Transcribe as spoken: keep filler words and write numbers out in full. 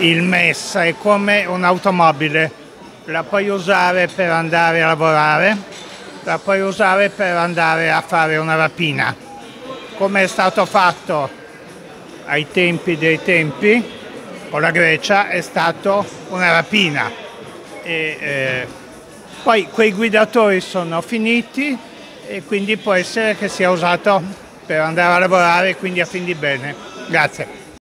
il M E S è come un'automobile, la puoi usare per andare a lavorare, la puoi usare per andare a fare una rapina, come è stato fatto ai tempi dei tempi con la Grecia, è stato una rapina. E, eh, poi quei guidatori sono finiti e quindi può essere che sia usato per andare a lavorare, quindi a fin di bene. Grazie.